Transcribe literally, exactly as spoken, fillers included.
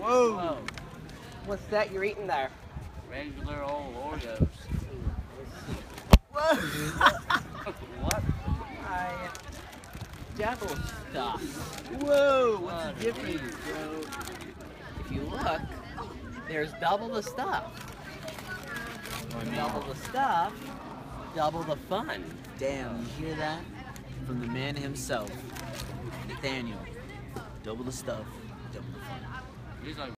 Whoa. Whoa. What's that you're eating there? Regular old Oreos. Whoa. What? I devil stuff. Whoa. What's What the difference, are bro? If you look, there's double the stuff. I mean, Double the stuff, double the fun. damn, you hear that? From the man himself, Nathaniel. Double the stuff, double the fun. He's like